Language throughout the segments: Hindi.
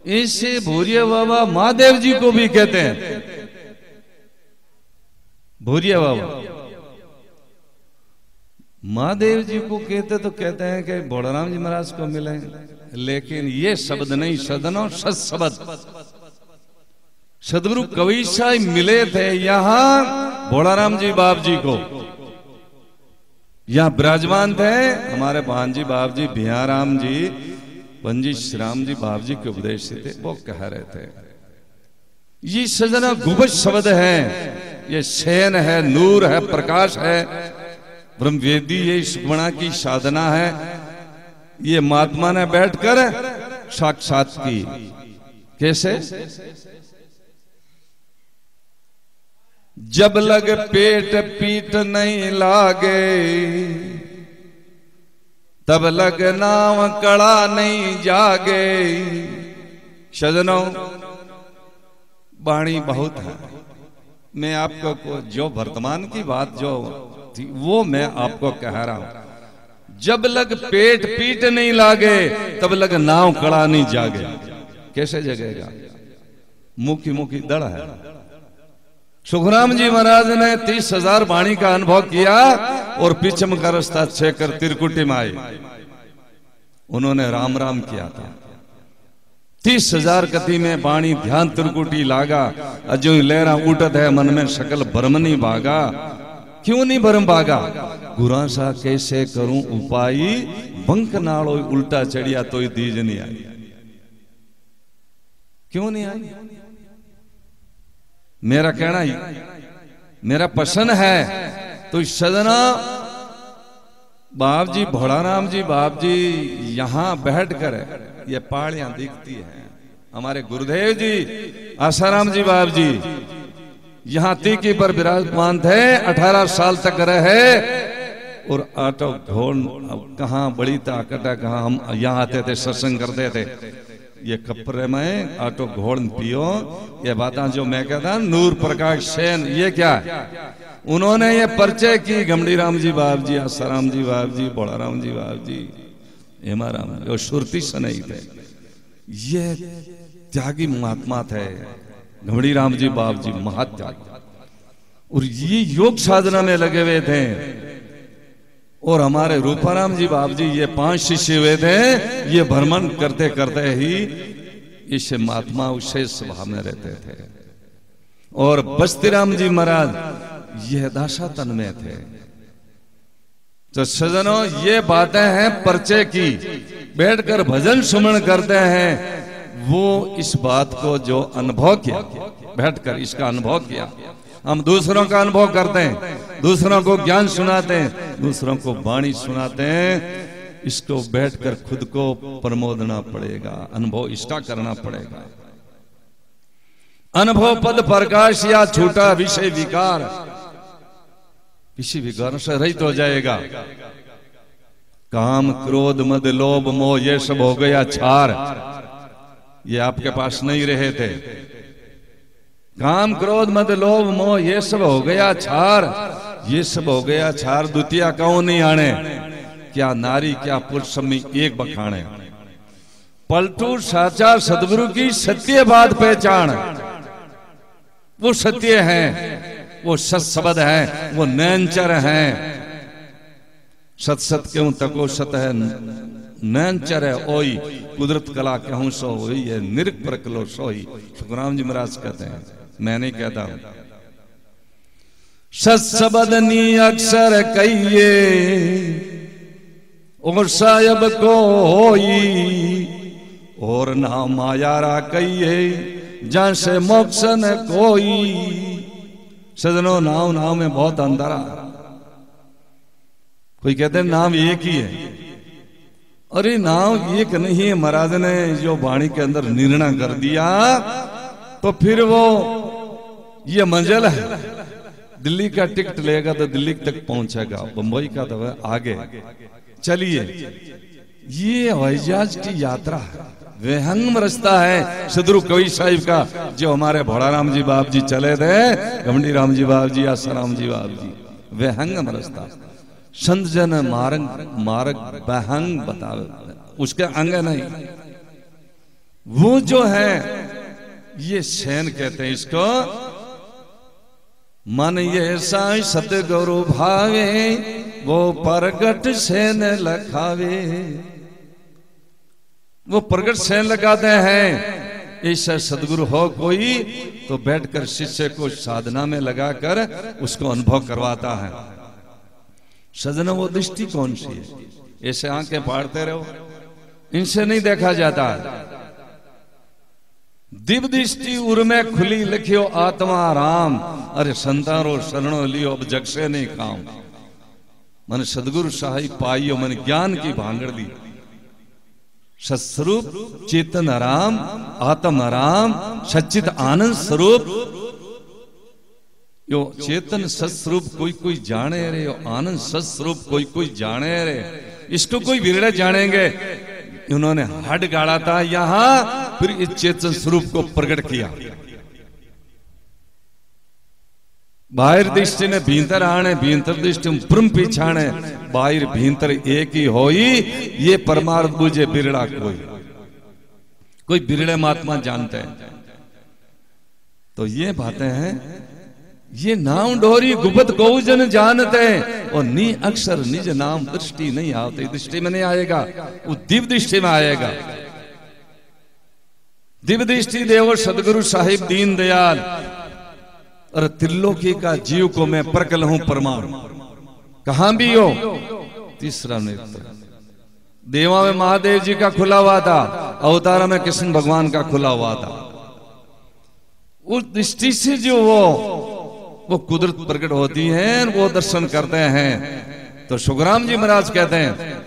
ऐसे भूरिया बाबा महादेव जी को भी कहते हैं। भूरिया बाबा महादेव जी को कहते हैं कि बलराम जी महाराज को मिले, लेकिन ये शब्द नहीं, सदनो सत शब्द। सदगुरु कवि साहब मिले थे यहां बलराम जी बाप जी को, यहां विराजमान थे हमारे भांजी बाप जी भियाराम जी, पंजी श्रीराम जी बाप जी के उपदेश थे। वो कह रहे थे ये सजना गुबज शब्द है, ये शयन है, नूर है, प्रकाश है, ब्रह्मवेदी ये सुगुणा की साधना है। ये महात्मा ने बैठकर साक्षात की। कैसे? जब लग पेट पीट नहीं लागे, तब लग नाव कड़ा नहीं जागे। सजनों वाणी बहुत है, मैं आपको जो वर्तमान की बात जो थी वो मैं आपको कह रहा हूं। जब लग पेट पीट नहीं लागे, तब लग नाव कड़ा नहीं जागे। कैसे जगेगा? मुखी मुखी दड़ है। सुखराम जी महाराज ने 30,000 वाणी का अनुभव किया और पिछम का रास्ता छेकर त्रिकुटी में आए, उन्होंने राम राम किया था। 30,000 कति में वाणी ध्यान त्रिकुटी लागा, अजो लहरा उठत है मन में सकल भरम नहीं भागा। क्यों नहीं भरम भागा? गुरा सा कैसे करूं उपाय, बंक नालो उल्टा चढ़िया तो दीज नहीं आई। क्यों नहीं आई? मेरा कहना ही, मेरा पसंद है तो सदना बाप जी भोलाराम जी बाप जी यहां बैठकर ये पहाड़ियां दिखती हैं। हमारे गुरुदेव जी आसाराम जी बाप जी यहां तीकी पर विराजमान थे, 18 साल तक रहे। और आटो घोड़ कहां बड़ी था कटा, कहां हम यहां आते थे सत्संग करते थे। ये कपड़े में आटो घोड़ पियो, ये बातें जो मैं कहता नूर प्रकाश सेन, ये क्या है? उन्होंने ये परिचय की गमड़ी राम जी बाप जी, आसाराम जी बाप जी, बोलाराम जी बाप जी, हेमाराम जो सुरती सनई थे, ये त्यागी महात्मा थे। गमड़ी राम जी बाप जी महात्यागी, और ये योग साधना में लगे हुए थे। और हमारे रूपाराम जी बाप जी ये 5 शिष्य हुए थे, ये भ्रमण करते करते ही इस महात्मा उससे सभा में रहते थे। और बस्तीराम जी महाराज ये दासा तन में थे। तो सजनों ये बातें हैं परिचय की, बैठकर भजन सुमन करते हैं, वो इस बात को जो अनुभव किया, बैठकर इसका अनुभव किया। हम दूसरों का अनुभव करते हैं, दूसरों को ज्ञान सुनाते हैं, दूसरों को वाणी सुनाते हैं। इसको बैठकर खुद को प्रमोदना पड़ेगा, अनुभव इसका करना पड़ेगा। अनुभव पद प्रकाश या छूटा विषय विकार, किसी विकार से रहित हो जाएगा। काम क्रोध मद लोभ मोह ये सब हो गया छार, ये आपके पास नहीं रहे थे। काम क्रोध मद लोभ मोह ये सब हो गया छार, ये सब हो गया छार। द्वितीय कौन नहीं आने, क्या नारी क्या पुरुष में एक बखाने। पलटू साचा सदगुरु की सत्य बात पहचान, वो सत्य है, वो सत शब्द है, वो नैनचर है। सत सत क्यों तको सत है, नैनचर है ओई, कुदरत कला कहूं सो हुई है, निरक प्रकलो सोई। सुखराम जी महाराज कहते हैं, मैं नहीं कहता हूं। सत शब्द नी अक्षर कहिए और सायब को होई, और ना मायारा कहिए जहां से मोक्ष न कोई। सजनों नाव नाव में बहुत अंदर है। कोई कहते हैं नाम एक ही है, अरे नाव एक नहीं है। महाराज ने जो वाणी के अंदर निर्णय कर दिया तो फिर वो ये मंजिल है। दिल्ली का टिकट लेगा तो दिल्ली तक पहुंचेगा, बंबई का तो आगे। चलिए ये हवाई जहाज की यात्रा है, विहंगम रास्ता है सदगुरु कवि साहिब का, जो हमारे भोलाराम जी बाप जी चले थे, गमड़ी राम जी बाप जी, आसाराम जी बाप जी। विहंगम रास्ता, संत जन मार्ग मार्ग विहंग बतावे, उसके अंग नहीं। वो जो है ये शयन कहते हैं इसको। मन ये साई सतगुरु भावे, वो प्रगट शयन लखावे। वो प्रगट शयन लगाते हैं। ऐसा सदगुरु हो कोई तो बैठकर शिष्य को साधना में लगाकर उसको अनुभव करवाता है। सजना वो दृष्टि कौन सी है? ऐसे आंखें फाड़ते रहो, इनसे नहीं देखा जाता। दिव्य दृष्टि उर्मे खुली लिखियो आत्मा राम, अरे संतारो शरणो लियो अब जग से नहीं काम। मन सदगुरु सहाय पाइयो मन ज्ञान की भांगड़ ली। सत्स्वरूप चेतन राम, आत्म राम, सच्चित आनंद स्वरूप। यो चेतन सत्स्वरूप कोई कोई जाने रे, यो आनंद सत्स्वरूप कोई कोई जाने रे। इसको कोई विरले जानेंगे। उन्होंने हट गाड़ा था यहां, फिर इस चेतन स्वरूप को प्रकट किया। बाहर दृष्टि ने भीतर आने, भीतर दृष्टि में ब्रह्म पीछाने, बाहर भीतर एक ही होई। ये परमार्थ बुझे बिरड़ा कोई बिरड़े महात्मा जानते हैं। तो ये बातें हैं। ये नाम डोरी गुप्त गौजन जानते, और नी अक्षर निज नाम दृष्टि नहीं आते। दृष्टि में नहीं आएगा, वो दिव्य दृष्टि में आएगा। दिव्य दृष्टि देव सदगुरु साहिब दीन दयाल, और त्रिलोकी का जीव को मैं परकल हूं परमाणु। कहां भी हो। तीसरा नेत्र देवा में महादेव जी का खुला हुआ था, अवतारा में कृष्ण भगवान का खुला हुआ था। उस दृष्टि से जो वो कुदरत प्रकट होती है, वो दर्शन करते हैं। तो सुखराम जी महाराज कहते हैं,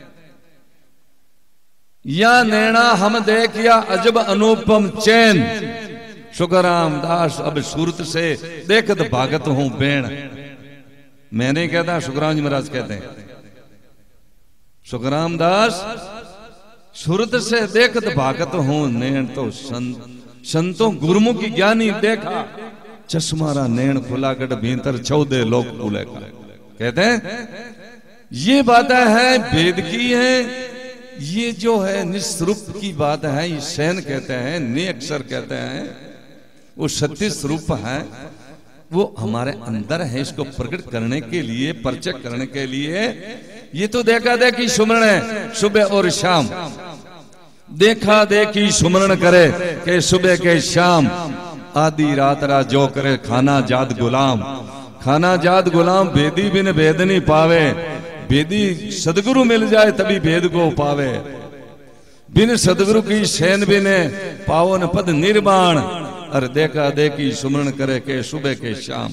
या नैना हम देखिया अजब अनुपम चैन। सुखराम दास अब सूरत से देखत भागत हूं बेण। मैं नहीं कहता, सुखराम जी महाराज कहते हैं। सुखराम दास सूरत से देखत भागत हूं नैन। तो संतों गुरुमुखी ज्ञानी देखा, चश्मारा नैन खुला गढ़ भीतर 14 लोक खुले का। कहते हैं ये बातें हैं वेद की है। ये जो है निस्वरूप की बात है, ये शयन कहते हैं, ने अक्षर कहते हैं। वो सत्य स्वरूप है, वो हमारे अंदर है। इसको प्रकट करने के लिए, परिचय करने के लिए ये तो देखा देखी सुमरण है सुबह और शाम। देखा देखी सुमरण करे के सुबह के शाम। आधी रात रा जो करे खाना जात गुलाम। खाना जात गुलाम भेदी बिन भेद नहीं पावे। भेदी सदगुरु मिल जाए तभी भेद को पावे। बिन सदगुरु की शैन बिन पावन पद निर्वाण। और देखा देखी सुमरण करे के सुबह के शाम।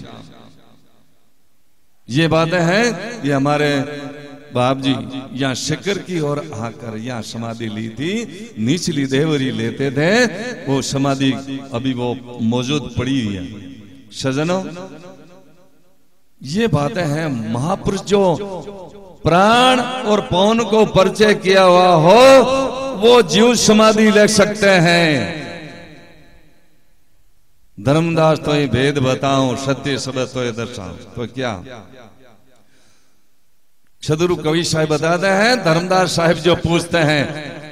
ये बातें हैं। ये हमारे बाप जी यहाँ शिखर की ओर आकर यहाँ समाधि ली थी। निचली देवरी लेते थे, वो समाधि अभी वो मौजूद पड़ी हुई है। सजनों, ये बातें हैं। महापुरुष जो प्राण और पवन को परिचय किया हुआ हो, वो जीव समाधि ले सकते हैं। धर्मदास तो ये भेद बताऊं, सत्य सब तो ये दर्शाऊं। तो क्या सदगुरु कवि साहब बताते हैं, धर्मदास साहिब जो पूछते हैं,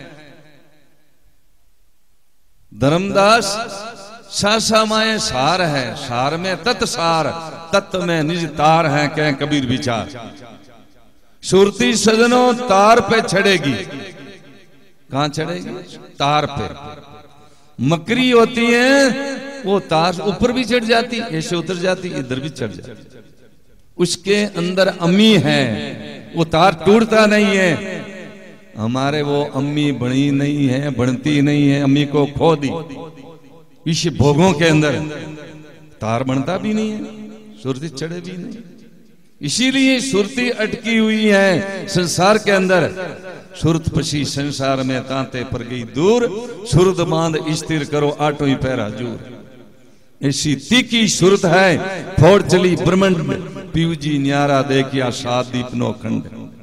धर्मदास सासा माए सार है, सार में तत् सार, तत्व में निज तार है, कह कबीर विचार। सुरती सजनों तार पे चढ़ेगी। कहां चढ़ेगी? तार पे। मकरी होती है, वो तार ऊपर भी चढ़ जाती, ऐसे उतर जाती, इधर भी चढ़ जाती। उसके अंदर अम्मी है, वो तार टूटता नहीं है। हमारे वो अम्मी बनी नहीं है, बनती नहीं है, अम्मी को खो दी। इस भोगों के अंदर तार बनता भी नहीं है, सुरती चढ़े भी नहीं। इसीलिए सुरती अटकी हुई है संसार के अंदर। सुरत पसी संसार में तांते पर गई दूर। सुरत बांध स्थिर करो आटो ही पैरा जूर। ऐसी तीखी सुरत है, फोड़ चली ब्रह्मंड, पीयू जी न्यारा देखिया सात दीपनो खंड।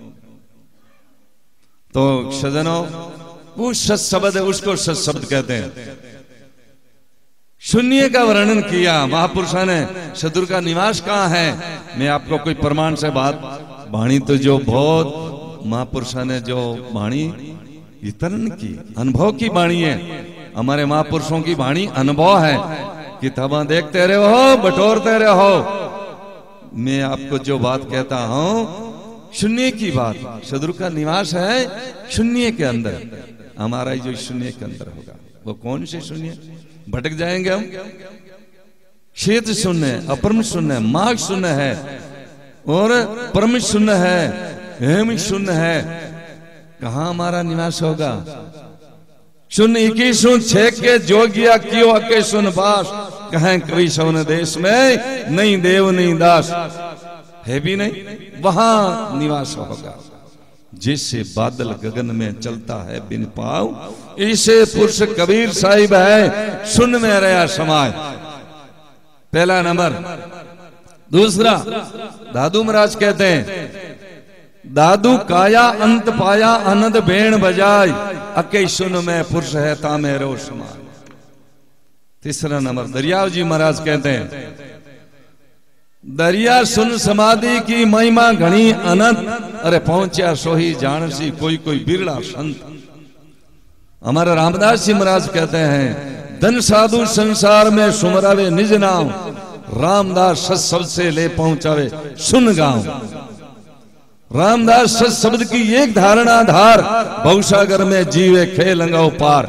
तो सजनों, वो सत शब्द है, उसको सत शब्द कहते हैं। शून्य का वर्णन किया महापुरुषों ने। सदगुरु का निवास कहाँ है? मैं आपको कोई प्रमाण से बात वाणी तो जो बहुत महापुरुषों ने जो वाणी वितरण की, अनुभव की वाणी है, हमारे महापुरुषों की वाणी अनुभव है, किताबा देखते रहो, बटोरते रहो। मैं आपको जो बात कहता हूं शून्य की बात, सदगुरु का निवास है शून्य के अंदर। हमारा जो शून्य के अंदर होगा वो कौन से शून्य, भटक जाएंगे हम। क्षेत्र शून्य, अपरम शून्य, मार्ग शून्य है और परम शून्य है, हेम शून्य है। कहां हमारा निवास होगा? शून्य इकी सुन छेक के जोगिया क्यों अके सुन बास, कहें कवि सवन देश में नहीं देव नहीं दास। है भी नहीं, वहां निवास होगा। जिससे बादल गगन में चलता है बिन पाव, इसे पुरुष कबीर साहिब है सुन में रहा समाज। पहला नंबर। दूसरा, दादू महाराज कहते हैं, दादू काया अंत पाया आनंद बेण बजाय, अके सुन में पुरुष है ता मेरो समाज। तीसरा नंबर, दरियाव जी महाराज कहते हैं, दरिया सुन समाधि की महिमा घनी अनंत, अरे पहुंचा सोही जानसी कोई कोई बिरला संत। हमारा रामदास जी महाराज कहते हैं, धन साधु संसार में सुमरावे निज नाम, रामदास सत शब्द से ले पहुंचावे सुन गांव। रामदास सत शब्द की एक धारणा धार, भवसागर में जीवे खे लंगाओ पार।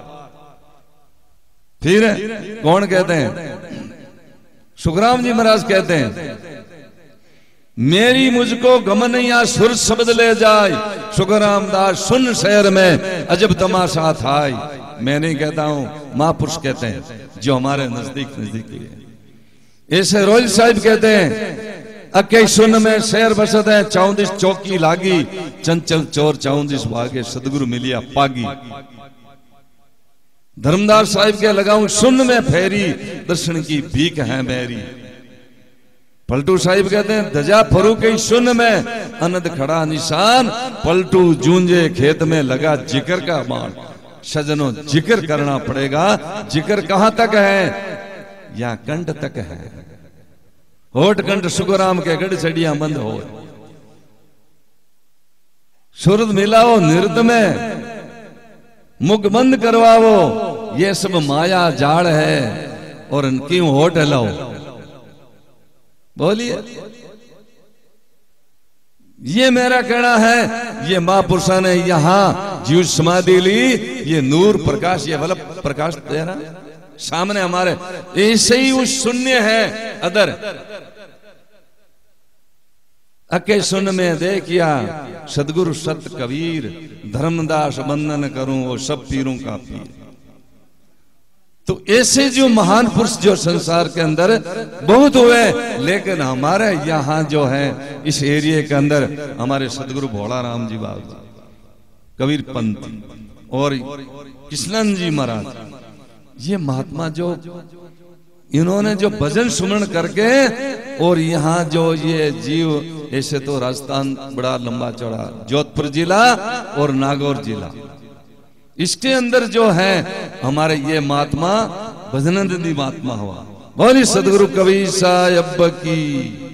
फिर कौन कहते हैं? सुखराम जी महाराज कहते हैं, मेरी मुझको गम नहीं आ सुर शब्द ले जाए, सुखराम दास सुन शहर में अजब तमाशा था। मैं नहीं कहता हूं, महापुरुष कहते हैं जो हमारे नजदीक नजदीकी है। ऐसे रोज साहिब कहते हैं, अके सुन में शहर बसत है, 34 चौकी लागी, चंचल चोर 34 भागे, सदगुरु मिलिया पागी। धर्मदास साहिब के लगाऊं सुन में फेरी, दर्शन की भीख है मेरी। पलटू साहिब कहते हैं, धजा फरू के सुन में, अनद खड़ा निशान, पलटू जूंजे खेत में लगा जिक्र का बाण। सजनों जिक्र करना पड़ेगा। जिक्र कहां तक है? या कंठ तक है। होठ कंठ सुखराम के गढ़ चढ़िया बंद हो, सुरद मिलाओ नृत्य में, मुख बंद करवाओ, ये सब माया जाड़ है और क्यों होठ हिलाओ? बोलिए। ये मेरा कहना है। ये महापुरुषों ने यहां जीव समाधि ली, ये नूर प्रकाश, ये वल्लभ प्रकाश दे रहा सामने हमारे, ऐसे ही वो शून्य है अदर। अके सुन में देखिया सदगुरु सत कबीर, धर्मदास बंदन करूं वो सब पीरों का पीर। तो ऐसे जो महान पुरुष जो संसार के अंदर बहुत हुए, लेकिन हमारे यहाँ जो है इस एरिया के अंदर हमारे सदगुरु भोला राम जी बाबा, कबीर पंत और कृष्णन जी महाराज, ये महात्मा जो इन्होंने जो भजन सुमरण करके, और यहाँ जो ये जीव, ऐसे तो राजस्थान बड़ा लंबा चौड़ा, जोधपुर जिला और नागौर जिला, इसके अंदर जो है हमारे ये महात्मा भजनंदी महात्मा हुआ। बोली सदगुरु कबीर साहिब की।